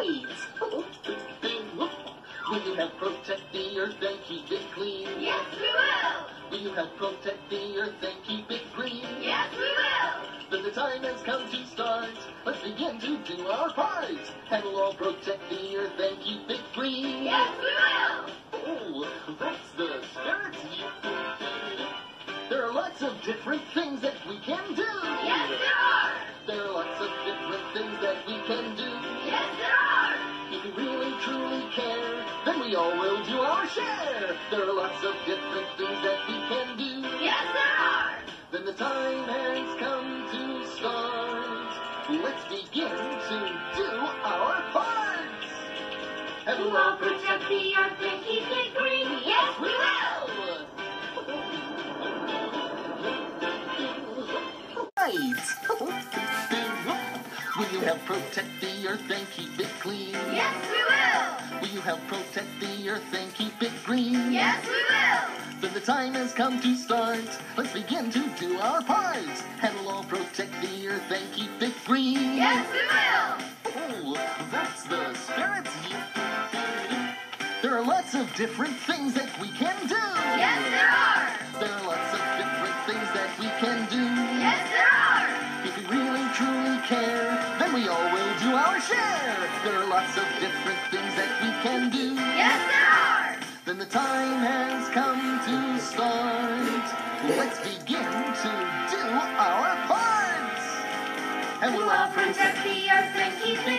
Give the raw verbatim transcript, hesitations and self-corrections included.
Right! Will you help protect the earth and keep it clean? Yes, we will! Will you help protect the earth and keep it green? Yes, we will! Then the time has come to start. Let's begin to do our part. And we'll all protect the earth and keep it green. Yes, we will! Oh, that's the spirit. There are lots of different things that we can do. Yes, there are! There are lots of different things that we can do. Yes, there are! If we really truly care, then we all will do our share. There are lots of different things that we can do. Yes, there are! Then the time has come to start. Let's begin to do our parts. And We'll all protect the earth and keep it green. Yes, we will! Right. Will you help protect the earth and keep it clean? Yes, we will! Will you help protect the earth and keep it green? Yes, we will! Then the time has come to start. Let's begin to do our parts. And we'll all protect the earth and keep it green. Yes, we will! Oh, that's the spirit. There are lots of different things that we can do. Yes, there are! There are lots of different things that we can do. Yes, there are! If we really truly care, then we all will do our share. There are lots of different things that we can do. Yes, there are! Then the time has come to start. Let's begin to do our parts. And We'll all protect the earth and keep it